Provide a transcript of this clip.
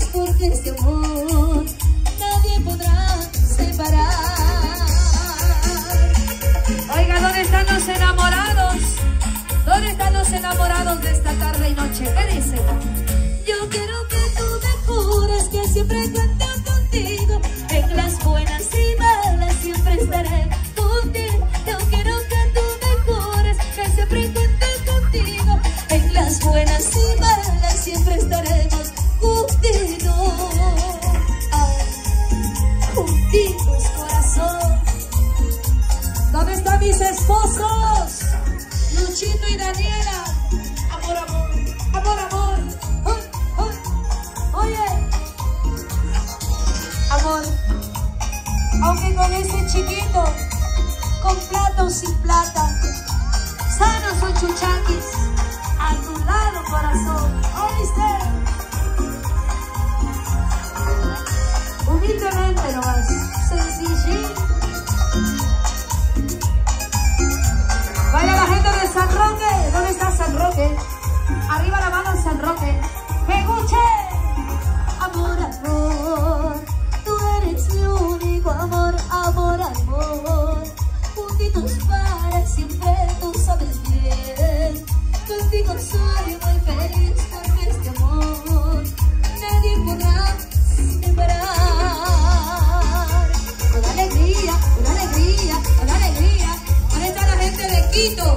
feliz porque este amor nadie podrá separar. Oiga, ¿dónde están los enamorados? ¿Dónde están los enamorados de esta tarde y noche? ¿Qué dicen? Yo quiero que tú me jures que siempre cuento contigo, en las buenas y malas siempre estaré contigo. Yo quiero que tú me jures que siempre cuento contigo, en las buenas y malas siempre estaremos juntitos. Ay, juntitos, corazón. ¿Dónde están mis esposos? Luchito y Daniela. Amor, amor, amor, amor. Oye, amor, aunque con ese chiquito, con plata o sin plata, sanos o chuchaquis, a tu lado, corazón. ¿Oíste? Humildemente nomás, sencillín. Baila la gente de San Roque. ¿Dónde está San Roque? Arriba la mano San Roque. ¡Peguche! Amor, amor, tú eres mi único amor, amor, amor. Juntitos para siempre, tú sabes bien. Contigo soy muy feliz porque este amor nadie podrá separar. Una alegría, una alegría, una alegría. ¿Dónde está la gente de Quito?